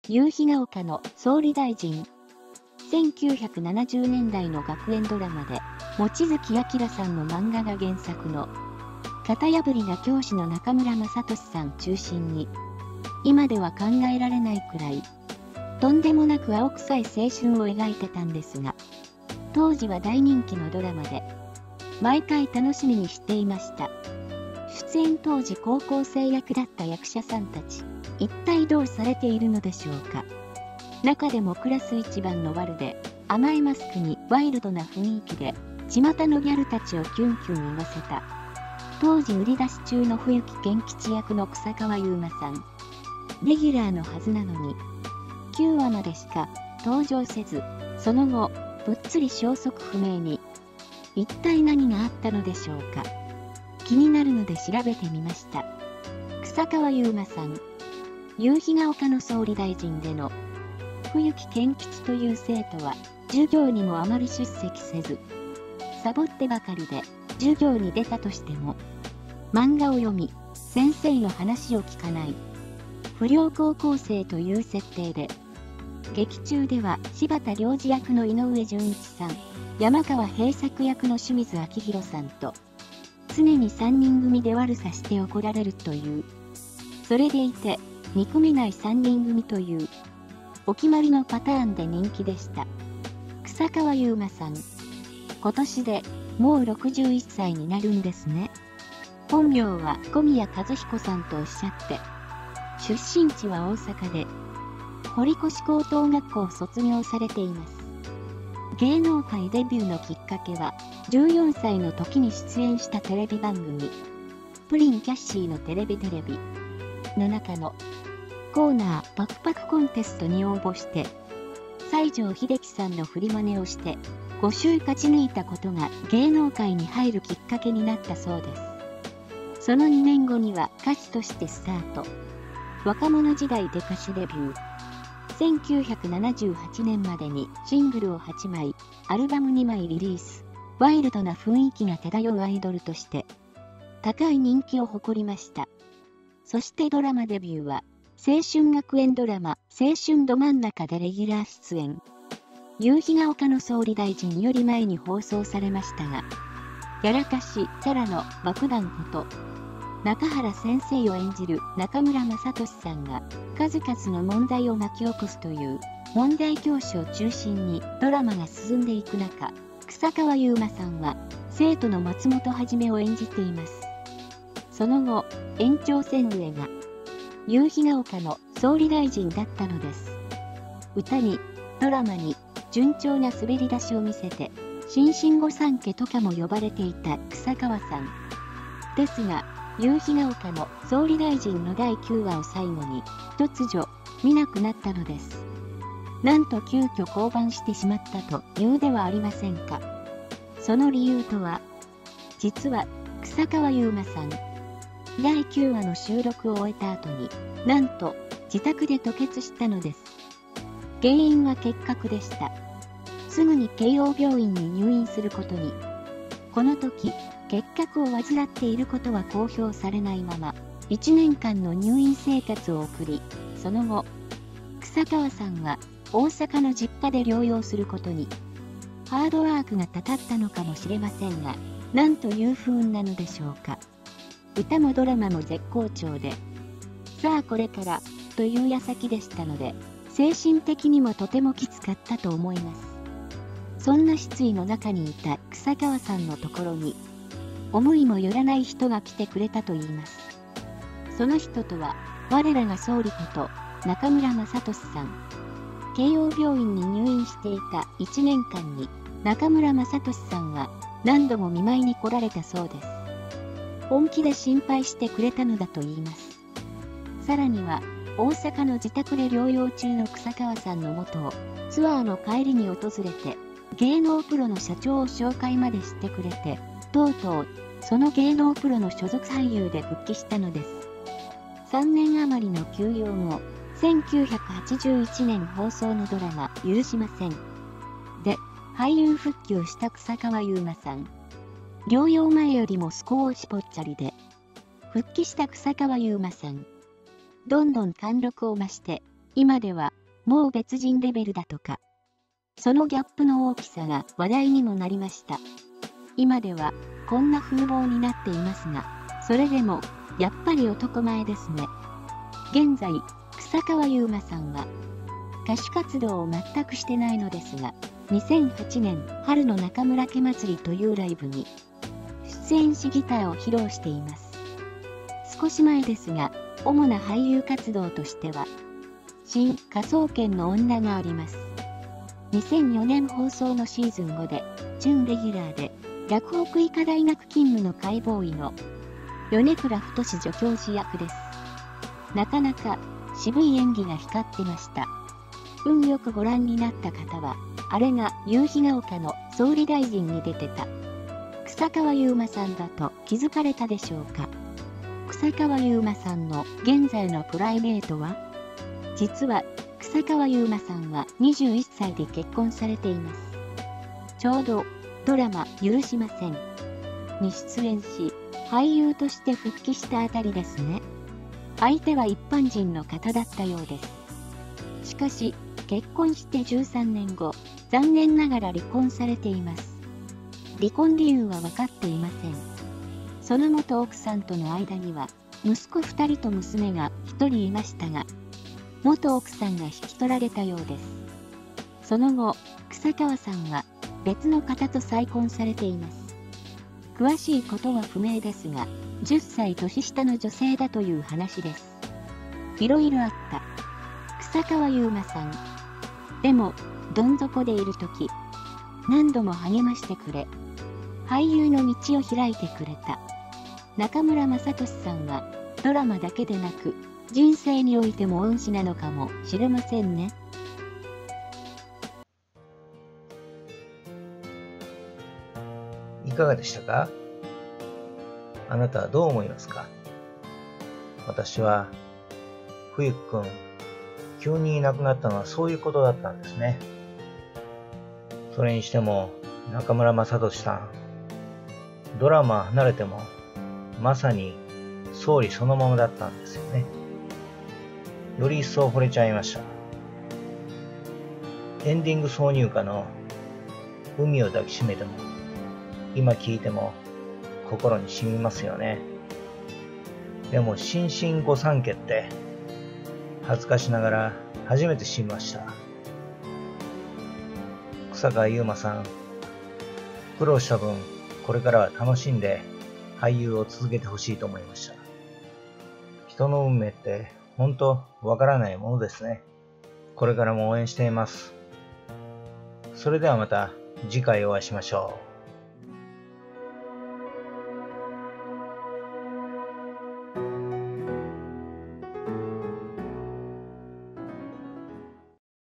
夕日が丘の総理大臣。1970年代の学園ドラマで、望月明さんの漫画が原作の、型破りな教師の中村雅俊さん中心に、今では考えられないくらい、とんでもなく青臭い青春を描いてたんですが、当時は大人気のドラマで、毎回楽しみにしていました。出演当時高校生役だった役者さんたち、一体どうされているのでしょうか。中でもクラス一番のワルで、甘いマスクにワイルドな雰囲気で、巷のギャルたちをキュンキュン言わせた。当時売り出し中の冬木賢吉役の草川優馬さん。レギュラーのはずなのに、9話までしか登場せず、その後、ぶっつり消息不明に。一体何があったのでしょうか。気になるので調べてみました。草川優馬さん。夕日が丘の総理大臣での冬木賢吉という生徒は授業にもあまり出席せず、サボってばかりで授業に出たとしても漫画を読み先生の話を聞かない不良高校生という設定で、劇中では柴田良二役の井上順一さん、山川平作役の清水明宏さんと常に3人組で悪さして怒られるという、それでいて憎めない3人組というお決まりのパターンで人気でした。草川優馬さん。今年でもう61歳になるんですね。本名は小宮和彦さんとおっしゃって、出身地は大阪で、堀越高等学校を卒業されています。芸能界デビューのきっかけは、14歳の時に出演したテレビ番組、プリンキャッシーのテレビの中のコーナーパクパクコンテストに応募して、西城秀樹さんの振り真似をして、5週勝ち抜いたことが芸能界に入るきっかけになったそうです。その2年後には歌手としてスタート。若者時代で歌手デビュー。1978年までにシングルを8枚、アルバム2枚リリース。ワイルドな雰囲気が漂うアイドルとして、高い人気を誇りました。そしてドラマデビューは、青春学園ドラマ青春ど真ん中でレギュラー出演。夕日が丘の総理大臣より前に放送されましたが、やらかしキャラの爆弾こと中原先生を演じる中村雅俊さんが数々の問題を巻き起こすという問題教師を中心にドラマが進んでいく中、草川優馬さんは生徒の松本はじめを演じています。その後、延長線上が夕日が丘の総理大臣だったのです。歌にドラマに順調な滑り出しを見せて、新進御三家とかも呼ばれていた草川さん。ですが、夕日が丘の総理大臣の第9話を最後に、突如、見なくなったのです。なんと急遽降板してしまったというではありませんか。その理由とは、実は、草川優馬さん、第9話の収録を終えた後に、なんと、自宅で吐血したのです。原因は結核でした。すぐに慶応病院に入院することに。この時、結核を患っていることは公表されないまま、1年間の入院生活を送り、その後、草川さんは大阪の実家で療養することに。ハードワークがたたったのかもしれませんが、なんという不運なのでしょうか。歌もドラマも絶好調で、さあこれからという矢先でしたので、精神的にもとてもきつかったと思います。そんな失意の中にいた草川さんのところに、思いもよらない人が来てくれたといいます。その人とは、我らが総理こと中村雅俊さん。慶応病院に入院していた1年間に、中村雅俊さんは何度も見舞いに来られたそうです。本気で心配してくれたのだと言います。さらには、大阪の自宅で療養中の草川さんの元をツアーの帰りに訪れて、芸能プロの社長を紹介までしてくれて、とうとう、その芸能プロの所属俳優で復帰したのです。3年余りの休養後、1981年放送のドラマ、許しません。で、俳優復帰をした草川優馬さん。療養前よりも少しぽっちゃりで、復帰した草川優馬さん。どんどん貫禄を増して、 今ではもう別人レベルだとか。そのギャップの大きさが話題にもなりました。今ではこんな風貌になっていますが、それでもやっぱり男前ですね。現在、草川優馬さんは歌手活動を全くしてないのですが、2008年春の中村家祭りというライブに出演しギターを披露しています。少し前ですが、主な俳優活動としては、新科捜研の女があります。2004年放送のシーズン5で、準レギュラーで、洛北医科大学勤務の解剖医の米倉太助教授役です。なかなか渋い演技が光ってました。運よくご覧になった方は、あれが夕日が丘の総理大臣に出てた草川優馬さんだと気づかれたでしょうか。草川優馬さんの現在のプライベートは、実は草川優馬さんは21歳で結婚されています。ちょうどドラマ許しませんに出演し、俳優として復帰したあたりですね。相手は一般人の方だったようです。しかし、結婚して13年後、残念ながら離婚されています。離婚理由は分かっていません。その元奥さんとの間には、息子2人と娘が1人いましたが、元奥さんが引き取られたようです。その後、草川さんは別の方と再婚されています。詳しいことは不明ですが、10歳年下の女性だという話です。いろいろあった草川優馬さん。でも、どん底でいるとき、何度も励ましてくれ、俳優の道を開いてくれた中村雅俊さんは、ドラマだけでなく、人生においても恩師なのかもしれませんね。 いかがでしたか？あなたはどう思いますか？私は、冬木くん、急にいなくなったのはそういうことだったんですね。それにしても、中村雅俊さん、ドラマ離れても、まさに総理そのままだったんですよね。より一層惚れちゃいました。エンディング挿入歌の海を抱きしめても、今聴いても心に染みますよね。でも新進御三家って恥ずかしながら初めて知りました。草川優馬さん、苦労した分これからは楽しんで俳優を続けてほしいと思いました。人の運命って本当わからないものですね。これからも応援しています。それではまた次回お会いしましょう。